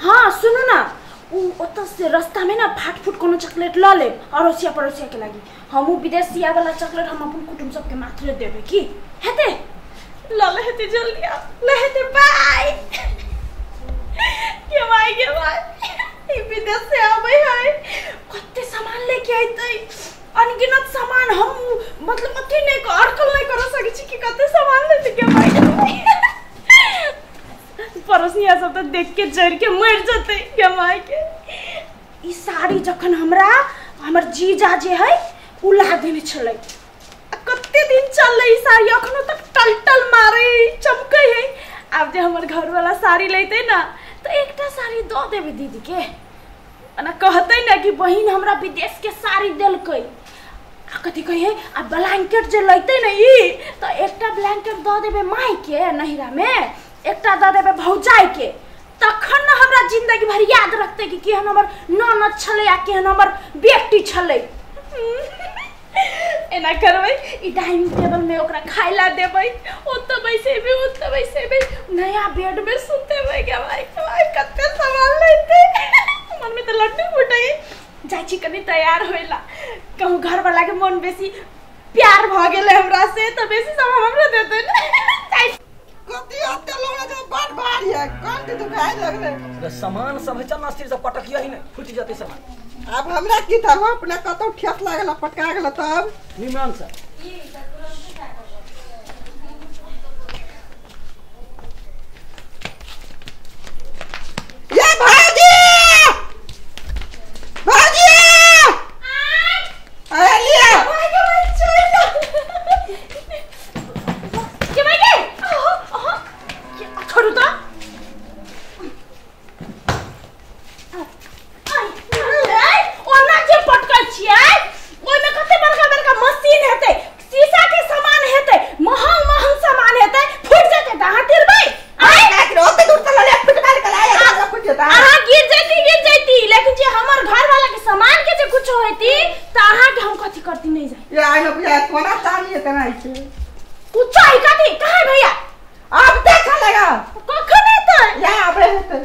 हाँ सुनो ना ओत से रास्ता में ना फाट फुट कोनो चॉकलेट ला ले अड़ोसिया पड़ोसिया के लागी हम विदेशिया वाला चॉकलेट हम अपन कुटुंब सबके मात्र देबे की हेते ला ले हेते जल्दी आ ले हेते बाय के भाई विदेश से आवे है कते सामान लेके आइतै अनगिनत सामान हम मतलब अथी नहीं को अड़कल नहीं कर सकै छी कि कते सामान लेते के भाई पड़ोसिया सब तो देख के जर के मर जते के माई के ई साड़ी जखन हमरा हमर जीजा जे है उला देने छलै कते दिन चललै ई साड़ी अखनो तक टलटल मारे चमकै है अब जे हमर घर वाला साड़ी लेते ना तो एकटा साड़ी दो देबे दीदी के ना कहते ना कि बहिन हमरा विदेश के साड़ी देलकै कथी कहिए आ ब्लैंकेट जे लेते ना ई तो एकटा ब्लैंकेट दो देबे माई के नहिरा में एकटा दो देबे भौजाई के तखन ना हमरा जिंदगी भर याद रखते कि केहन हमर ननद छले आ केहन हमर बेटी छले एना करबै ई डाइनिंग टेबल में ओकरा खाइला देबै ओत बैसेबे नया बेड में सुतेबै के भाई कते सामान लेते मन में तो लड्डू फुटै जाय छी कनी तैयार होइला कहूं घर वाला के मन बेसी प्यार भ गेले हमरा से त बेसी सामान हमरा देते न कति आते लोग जो बात भारी है कांटे तो खाए लगले तो सामान सब है चलना स्थिर से पटकिया ही नहीं फूट जाते सामान अब हमरा की था हो अपने कतो ठेस लागला पटका गेला तब निमान से ये भाजी आया लिया छोड़ू तो ओना जे पटकल छियै ओइ में कते बड़का मशीन हेतै शीशा के सामान हेतै महंग सामान हेतै फुट जेतै त अहाँ टिरबै आय ना रो पे दूर चला ले फुट मार के लाया फुट जेता अहाँ गिर जैती लेकिन जे हमर घर वाला के सामान के जे कुछ होइती त अहाँ के हम कथि करती नहीं जाय ये आय न बुझा कोना चाहिए तना है कुछ है कथि कहां भैया अब देखा लगा कखन एतै यहां आबे हेतै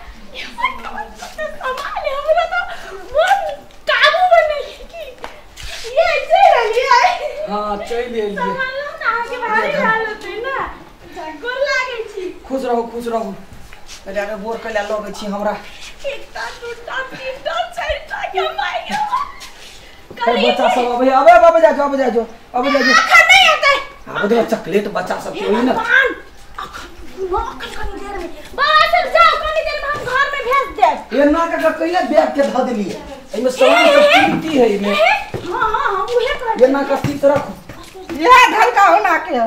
सामान हमरा तो मन काबू में नहीं की ये चल लिया हां चल ले लिए सामान ना आगे भारी हाल होते ना जगोर लागे छी खुश रहो अरे आगे बोर कला लगे छी हमरा एकटा दूटा तीनटा चारटा के माय कल बच्चा सब अबे बाबा जाजो अखन नहीं आते अब तो चॉकलेट बच्चा सब के होई ना अखन कनी देर में बस अब जाओ कनी देर में हम घर में भेज देब ये ना का कइला बैग के ध देलिए एमे सामान सब कीमती है इमे हां उहे कर ये ना का ठीक से रखो ये ढंग का होना के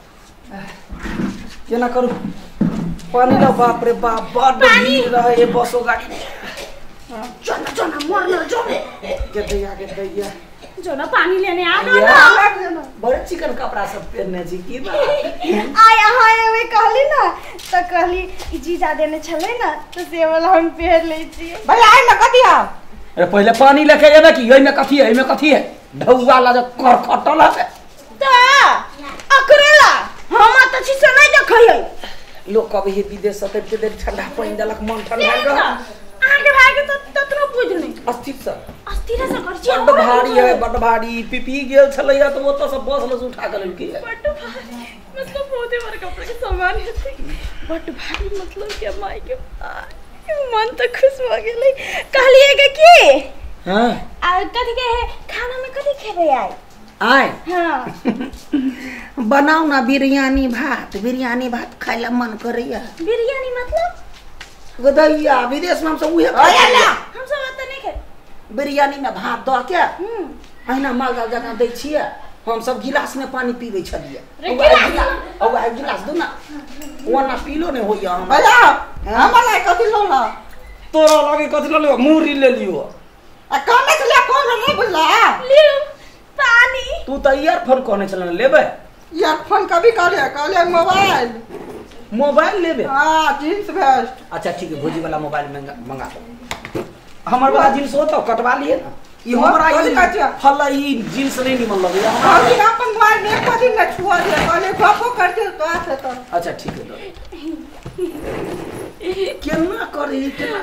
ये ना करू पानी ला बाप रे बाप बड़ भीड़ रहे ये बसो गाड़ी चना मर न जो के दैया जो ना पानी लेने आ ना बड़े चिकन कपड़ा सब पहनने छी की बात आया हाय वे कहली ना तो कहली जीजा देने छले ना तो से वाला हम पहन ले छी भाई आय न कतिया अरे पहले पानी लेके ये ना कि एमे कथी है ढौआ ला जो करखटल है ता अकरेला हम त छी से नहीं देखै लोग कभी विदेश से ते ठंडा पानी देलक मन ठंडा रह आगे भागे तो ततनो बुझ नहीं अस्थिर से कर छी बड़ भारी है बड़ भारी पीपी गेल छलैया तो वो तो सब बस लस उठा के लेके बड़ भारी मतलब बहुते बड़ कपड़े के सामान है बड़ भारी मतलब के माई के मन तो खुश हो गेलै कहलिए के की हां आ कथि के खाना में कथि खेबै आय हां बनाओ ना बिरयानी भात खाइला मन करैया बिरयानी मतलब गदैया विदेश में हम सब उहे हम सब त नहीं खाए बिरयानी में भात द के अहिना मालदा जका दै छियै हम सब गिलास में पानी पीबै छलिए अब गिलास दो ना वरना पीलो नहीं होइया हम भैया हमरा कथि लोला तोरा लगे कथि लो मुरी ले लियो आ काने के ले कौन नहीं बुझला लियो पानी तू तो ईयरफोन कहने चलन लेबे ईयरफोन कभी कहले मोबाइल लेबे हां जींस वेस्ट अच्छा ठीक है भोजी वाला मोबाइल मंगा दो हमर वाला जींस हो तो कटवा लिए ना ई हमरा ई फला ई जींस नहीं निमन लगे हम ई अपन मोबाइल में कभी न छुआ दे कहले गपो करके तो आसे तो अच्छा ठीक है केना करे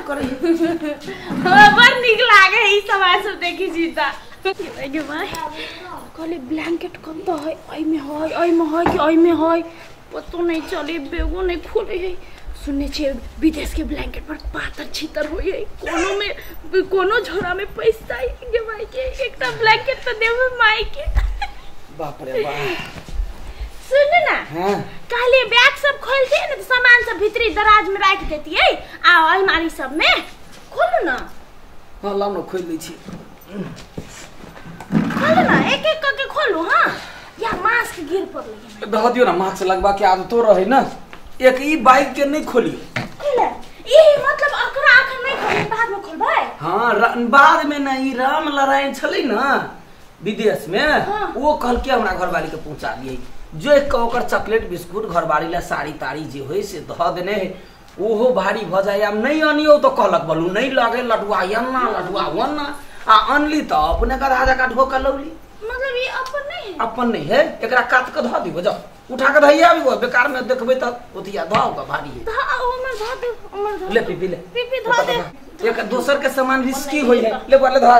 हमरा बड़ नीक लागे ई समाज सब देखी जीता के भाई कहले ब्लैंकेट कम तो है आई में है कि आई में है पतो नहीं चले बेगो नहीं खोले है सुनने छे विदेश के ब्लैंकेट पर पातर छितर होई है कोनो झोरा में पैसा है के भाई के एकटा ब्लैंकेट तो देबे माई के बाप रे बाप सुन ना हां कहले बैग सब खोलते हैं ना तो सामान सब भीतरी दराज में रख देती है आ अलमारी सब में खोलो ना हां ला न खोल लै छी खोलो ना एक करके खोलो हां या मास्क गिर पड़ लगे दह दियो ना मास्क लगवा के आदत तो रहे ना एक ई बाइक के नहीं खोली खोले ई मतलब अकरा अखन नहीं खोली बाद में खोलबै हां बाद में ना ई राम लड़ाई छलै ना विदेश में वो कहल के हमरा घरवाली के पहुंचा दिए जो एक ओकर चॉकलेट बिस्कुट घरवाली ला साड़ी ताड़ी जे होय से ध देने ओहो भारी भ जाय हम नहीं अनियो तो कहलक बोलू नहीं लगे लडुआ वन्ना आ अनली तो अपने का राजा का ढोका लौली मतलब ये अपन नहीं है एकरा काट के ध दिबो जाओ उठा के धइया आबो बेकार में देखबै त ओथिया धौ का भारी है धा ओमर ध दे ओमर ध ले पीपी ध दे एक दूसर के सामान रिस्की होय है ले बोले धा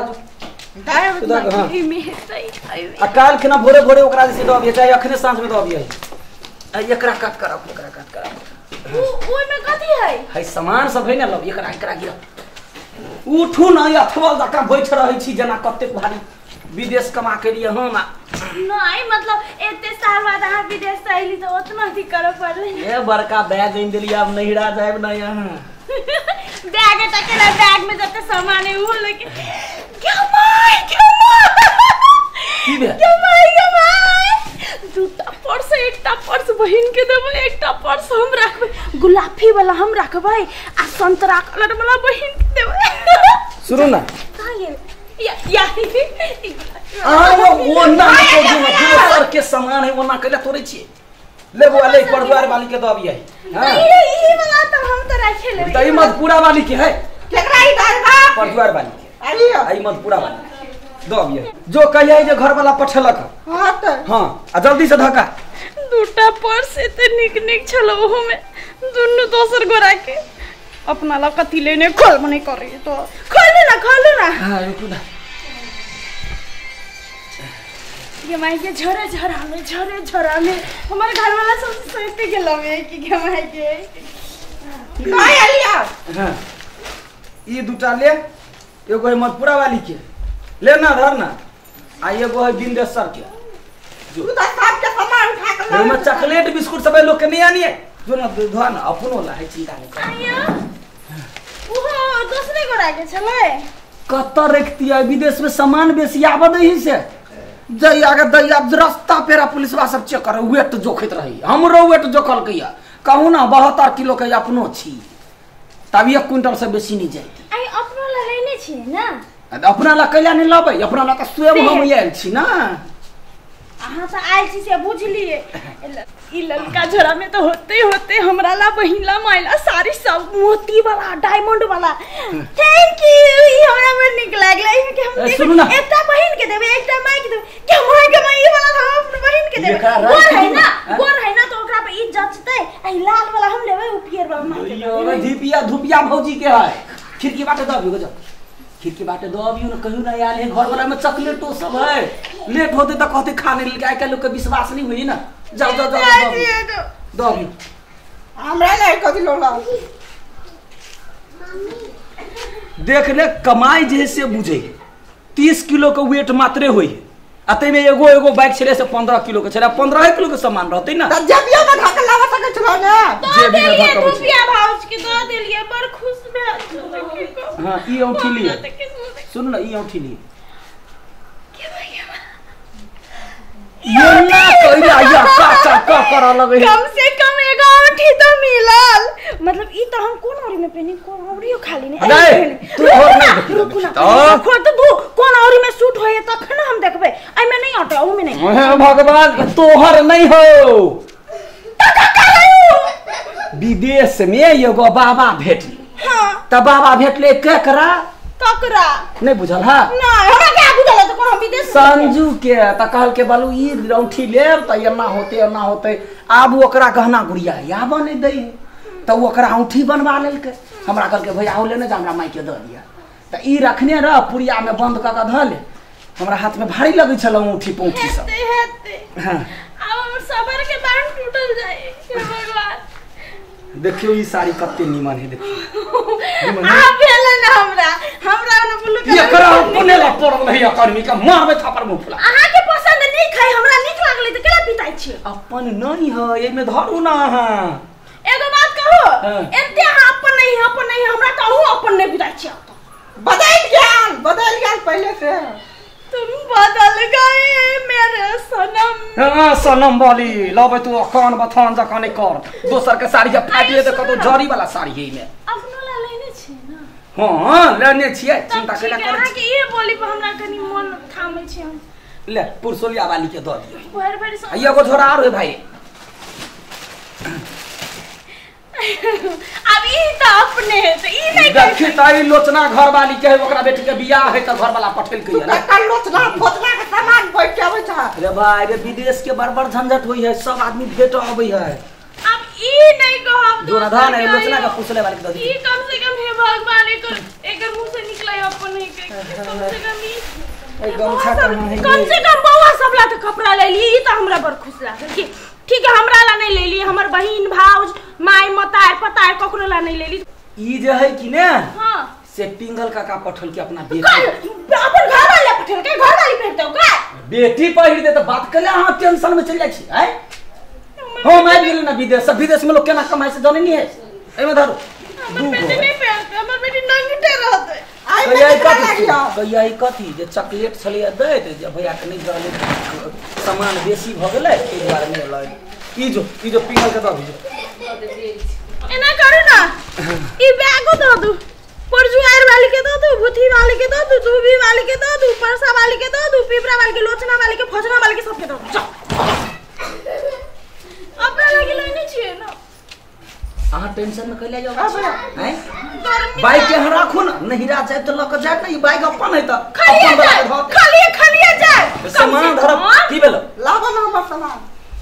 ई में सही काल के ना भोरे ओकरा से दबिए चाहे अखने सांझ में दबिए एकरा काट कर ओइ में कथि है सामान सब है ना लब एकरा गिरा उठू ना अथवा जका बैठ रहै छी जना कते भारी विदेश कमा के लिए हम नहीं मतलब एते साल बाद आ विदेश से आइली तो उतना ही करे पड़ले ए बड़का बैग इन देलिए अब नहिरा जाएब ना यहां बैग टकेला बैग में जते सामान है वो लेके क्या माय की बे दूटा पर्स एकटा पर्स बहिन के देबे एकटा पर्स हम रखबे गुलाबी वाला हम रखबे आ संतरा कलर वाला बहिन के देबे सुनो ना का या वो ना को जो सर के सामान है वो ना कले तोरे छी लेबो वाले परिवार वाली के दबिए हां ई वाला तो हम तो रखे ले तई मत पूरा वाली के है केकरा ही दरबा परिवार वाली के आइयो आई मत पूरा वाली दबिए जो कहिए जे घर वाला पठेलक हां त हां आ जल्दी से धक्का दूटा पर्स एते निक छलो ओहो में दुनु दोसर गोरा के अपना ला कथि लेने खोल मने करे तो खोलो ना हां रुक ना ये माई के झरे में हमारे घर वाला सब सोचते के लवे कि माई के काय आलिया हां ई दुटा ले एगो है मधपुरा वाली के लेना धरना आ एगो है बिंदेश्वर के तू त सब के सामान उठा के ओमे चॉकलेट बिस्कुट सब लोग के नहीं आनी है जो ना धन अपनो ला है चिंता नहीं आयो ओहो दूसरे गोरा के छले कत्तर रखती है विदेश में सामान बेसी आबद ही से जई आगे दई अब रास्ता पेरा पुलिस वाला सब चेक करे वेट जोखत रही हमरो वेट जोखल कहिया कहू ना 72 किलो के अपनो छी तब 1 क्विंटल से बेसी नहीं जाती आई अपनो ला लेने छी ना अपना ला कैला नहीं लबै अपना ला का स्वयं हम आयल छी ना अहाँ तो आयल छी से बुझ लिए ई लड़का झोरा में तो होते हमरा ला बहिनला माइला सारी सब मोती वाला डायमंड वाला थैंक यू ई हमरा में निक लागले कि हम एकटा बहिन के देबे एकटा माई के देबे क्या माई के माई वाला हम अपन बहिन के देबे गोर है ना तो ओकरा पे इज्जत जते आई लाल वाला हम लेबे उ पियर वाला माई के यो धुपिया भौजी के है खिड़की बाटे दबियो जा खिड़की बाटे दबियो ना कहू ना आले घर वाला में चॉकलेटो सब है लेट होते त कहते खाने ले आइ के लोग के विश्वास नहीं हुई ना जाओ दबियो हमरा ले कथि लोला देख ले कमाई जैसे बुझे 30 किलो के वेट मात्रे होई अते में एगो बाइक छले से 15 किलो के छले 15 किलो के सामान रहते ना त जबियो में ढाक लावा सके छलो ना जेबी में ढाक रुपया भाउज के दो देलिए बड़ खुश भेल हां ई औठी लिए सुन ना ई औठी लिए ये ना कइला या का कर लगे कम से कम एगो औठी तो मिलल मतलब ई तो हम कोन औरी में पहनी कोन औरियो खाली नहीं नहीं तू और नहीं रुक ना खोल तो दू कोन औरी में सूट होए तखन हम देखबे आई में नहीं हटे ऊ में नहीं हे भगवान तोहर नहीं हो विदेश में एगो बाबा भेटली हां त बाबा भेटले केकरा ककरा नहीं बुझल हा ना हमरा क्या बुझल त कोन विदेश संजू के त कहल के बालू ई औठी लेब त एना होते आब ओकरा गहना गुड़िया या बने दई तो ओकरा औंठी बनवा लेलकै। हमरा कहलकै भैया हो लेने जा हमरा माई के दऽ दिया। तो ई रखने रह पुड़िया में बंद कऽ के धऽ ले। हमरा हाथ में भारी लगै छल औंठी पौंठी सब। हां अब हमर सबर के बांध टूटल जाए हे भगवान। देखियो ई साड़ी कते नीमन है देखियो। आप भेले ना हमरा न बोलू ये करा अपने ला पड़ल है अकर्मी का मारबे थापर मुंह फुला। अहाँ के पसंद नहीं खाई हमरा निक लागले त केला पिताई छी। अपन नहीं है ए में धरू ना। हां एगो बात कहो एते अपन नहीं हमरा कहू अपन नहीं पिताई छी। बदल गया पहले से। तुम बदल गए मेरे सनम। हां सनम वाली लबे तू अकान बथान जका नहीं कर। दोसर के साड़ी फाटिए त कतो जरी वाला साड़ी है में। अपनो ला लेने छी ना। हां लेने छियै चिंता कैला कर। अहाँ के ये बोली पर हमरा कनी मन थामे छी हम। ले पुरसोलिया वाली के दऽ दियो। भर भर आ एगो झोरा आरो है भाई। अब ई त अपने त ई नहीं देखी ताई लोचना घर वाली के है ओकरा बेटी के बियाह है त घर वाला पठेल के है। कल लोचना फोचना के सामान बैठ के आबै छ। अरे भाई रे विदेश के बड़ झंझट होई है सब आदमी भेट आबै है। अब ई नहीं कहब जोना धान है लोचना का पुछले वाले के दऽ दी। ई कम से कम हे भगवान एकर मुंह से निकले अपन ही के कम से कम ई गमछा कहां है। कम से कम बउआ सब ला त कपड़ा ले ली। ई त हमरा बड़ खुश लागल कि ठीक है हमरा ला नहीं ले ली। हमर बहिन भाउज माई मतार पतार ककरो ला नहीं ले ली। ई जे है कि ने हां से पिंगल काका पठल के अपना बेटी अपन घर वाले पठल के घर वाली पहनते हो का बेटी पहिर दे त बात कले हां टेंशन में चल जाय छी। हैं हम आ गेल ना विदेश में लोग केना कमाई से जाने नहीं है। एमे धरो हमर बेटी नहीं पहनते हमर बेटी नंगटे रहते। कहिया कथी जे चॉकलेट छलिए दे जे भैया के नहीं रहले सामान बेसी भ गेलै ए दुआरे नहीं लय। ई जो पिंगल के दऽ दीजिए। एना करू ना ई बैगो दऽ दू। परजुआर वाली के दऽ दू भूथी वाली के दऽ दू दूबी वाली के दऽ दू परसा वाली के दऽ दू पिपरा वाली के लोचना वाली के फजना वाली के सबके दऽ दू। अपना लगे लेने छिए ना। अहाँ टेंशन में कैले जाओ हैं बाइक के राखू ना नहीं रा जाए तो लक जाए ना। ई बाइक अपन है त खालिए जाए सामान धर की भेलो लाबो ना हमर सामान।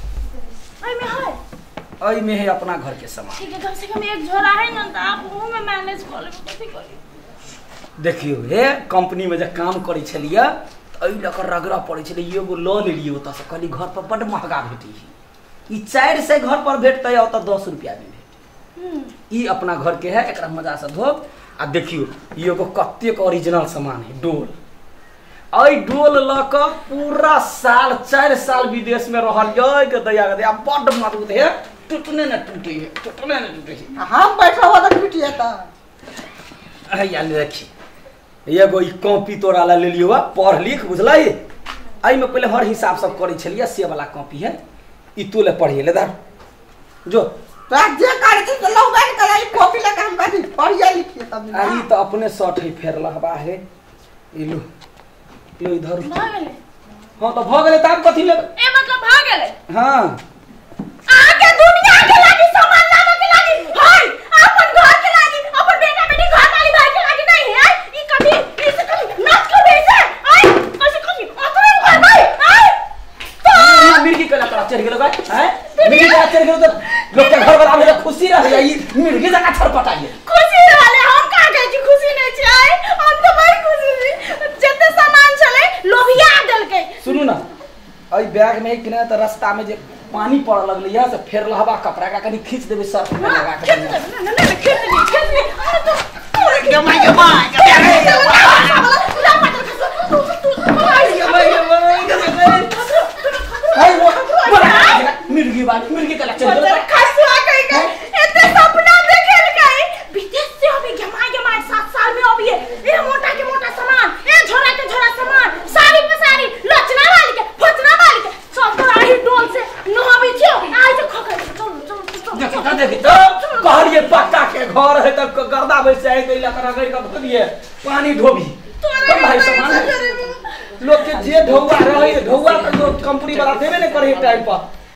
आई में है अपना घर के सामान। ठीक है कम से कम एक झोरा है ना त आप मुंह में मैनेज कर लेबो कथि करी। देखियो हे कंपनी में जे काम करै छलिए त एई लकर रगड़ा पड़ै छले एगो ल लेलिए ओता से कहली घर पर बड़ महंगा भेटी। ई 4 से घर पर भेटतै आ त 10 रुपया में। ई अपना घर के है एकरा मजा से धोब। आ देखियो ई एगो कत्ते के ओरिजिनल सामान है डोल। आई डोल ल क पूरा साल 4 साल विदेश में रहल जय के दया बड़ मजबूत है टूटने न टूटे है। हम बैठा हुआ त टूटिए त। या देखी एगो ई कॉपी तोरा ला ले लियो पढ़ लिख बुझलाई। आई में पहले हर हिसाब सब करै छलिए से वाला कॉपी है ई तू ले पढ़िए ले धर जो जे करे छी त लौबन करे कॉपी लगा हम बैठी पढ़िए लिखिए तब। आई त अपने शर्ट है फेर लहबा है ई लो इधर भ गेले। हां तो भ गेले त आप कथि ले ए मतलब भ गेले। हां आगे दुनिया के लागी सामान लाने के लागी हाय अपन घर के लागी अपन बेटा बेटी घर वाली भाई के लागी नहीं है। ई कभी इसे कभी नाच के भेजे आय ऐसे कभी अतरे भाई भाई आय तो मिर्गी कला करा चढ़ गेलो भाई हैं मिर्गी कला चढ़ गेलो तो लोग के घर वाला में खुशी रह जाई मिर्गी जका छरपटाइए। खुशी वाले हम का गए कि खुशी नहीं छी आय हम तो बड़ी खुशी छी जते सामान चले लोभिया देल के। सुनू ना आई बैग में किने त रास्ता में जे पानी पड़ लगले या से फेर लहबा कपड़ा का कनी खींच देबे सर में लगा के। ना खींच ली अरे तो के माय मिर्गी वाली मिर्गी कला चढ़ गेलो खसवा कहीं गए इतने सपना देखे गए विदेश से अभी जमा 7 साल में अभी ये मोटा के मोटा सामान ये झोरा के झोरा सामान साड़ी पे साड़ी लचना वाली के फचना वाली के सब राही डोल से नहाबी छियो आज खो गए। चलो देखी तो कहलिए पक्का के घर है तब गर्दा बैठ जाए तो इला करा गई का धोबिए पानी धोबी कम भाई सामान लोग के जे ढौआ रहे ढौआ तो कंपनी वाला देबे नहीं करे टाइम पर